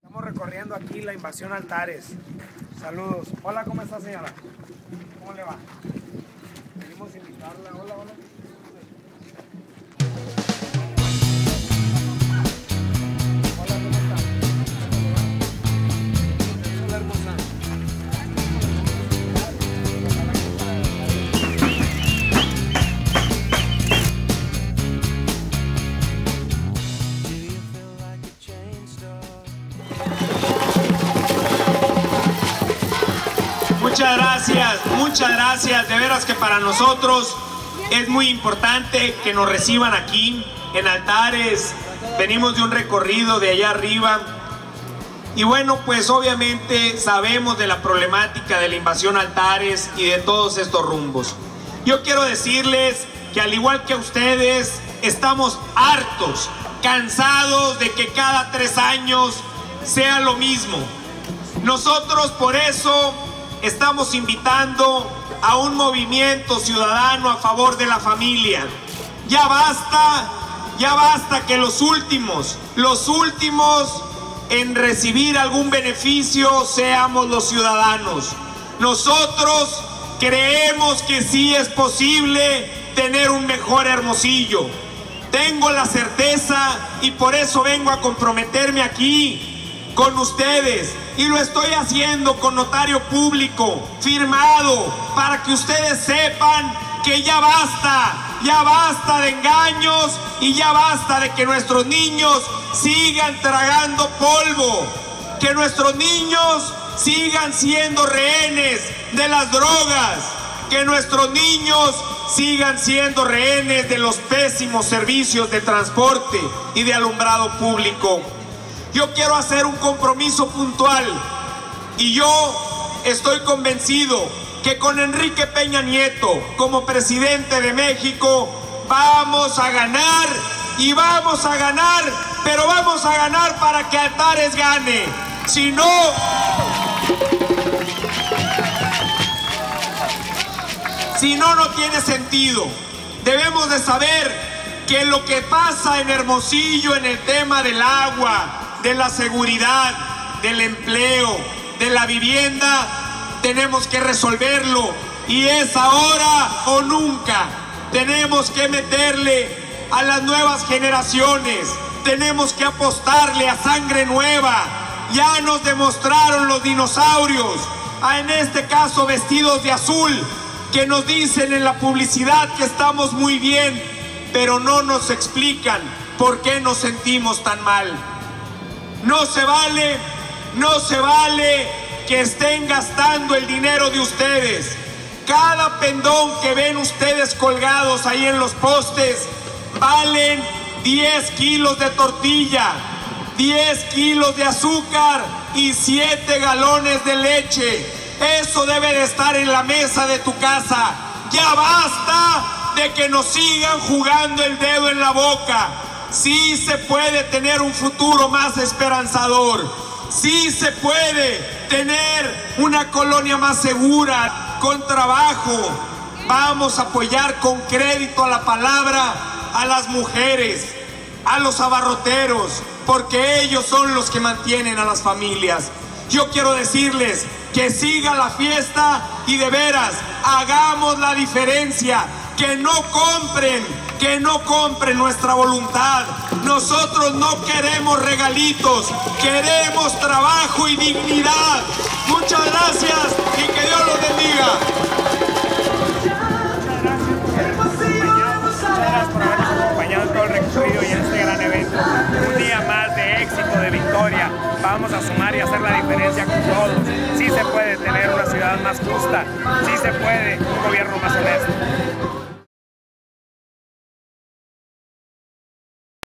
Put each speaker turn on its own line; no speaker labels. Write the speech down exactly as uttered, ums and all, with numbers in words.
Estamos recorriendo aquí la invasión Altares. Saludos. Hola, ¿cómo está, señora? ¿Cómo le va? Venimos a invitarla. Hola, hola. Hola, ¿cómo está? Hola, hermosa.
Muchas gracias, muchas gracias. De veras que para nosotros es muy importante que nos reciban aquí en Altares. Venimos de un recorrido de allá arriba. Y bueno, pues obviamente sabemos de la problemática de la invasión Altares y de todos estos rumbos. Yo quiero decirles que al igual que ustedes, estamos hartos, cansados de que cada tres años sea lo mismo. Nosotros por eso estamos invitando a un movimiento ciudadano a favor de la familia. Ya basta, ya basta que los últimos, los últimos en recibir algún beneficio seamos los ciudadanos. Nosotros creemos que sí es posible tener un mejor Hermosillo. Tengo la certeza y por eso vengo a comprometerme aquí con ustedes, y lo estoy haciendo con notario público firmado para que ustedes sepan que ya basta, ya basta de engaños y ya basta de que nuestros niños sigan tragando polvo, que nuestros niños sigan siendo rehenes de las drogas, que nuestros niños sigan siendo rehenes de los pésimos servicios de transporte y de alumbrado público. Yo quiero hacer un compromiso puntual y yo estoy convencido que con Enrique Peña Nieto como presidente de México vamos a ganar y vamos a ganar, pero vamos a ganar para que Altares gane. Si no, si no, no tiene sentido. Debemos de saber que lo que pasa en Hermosillo en el tema del agua, de la seguridad, del empleo, de la vivienda, tenemos que resolverlo, y es ahora o nunca. Tenemos que meterle a las nuevas generaciones, tenemos que apostarle a sangre nueva. Ya nos demostraron los dinosaurios, en este caso vestidos de azul, que nos dicen en la publicidad que estamos muy bien, pero no nos explican por qué nos sentimos tan mal. No se vale, no se vale que estén gastando el dinero de ustedes. Cada pendón que ven ustedes colgados ahí en los postes valen diez kilos de tortilla, diez kilos de azúcar y siete galones de leche. Eso debe de estar en la mesa de tu casa. Ya basta de que nos sigan jugando el dedo en la boca. Sí se puede tener un futuro más esperanzador. Sí se puede tener una colonia más segura, con trabajo. Vamos a apoyar con crédito a la palabra a las mujeres, a los abarroteros, porque ellos son los que mantienen a las familias. Yo quiero decirles que siga la fiesta y de veras hagamos la diferencia, que no compren, que no compren nuestra voluntad. Nosotros no queremos regalitos, queremos trabajo y dignidad. Muchas gracias y que Dios los bendiga.
Muchas gracias por habernos acompañado en todo el recorrido y en este gran evento. Un día más de éxito, de victoria. Vamos a sumar y hacer la diferencia con todos. Sí se puede tener una ciudad más justa, sí se puede un gobierno más honesto.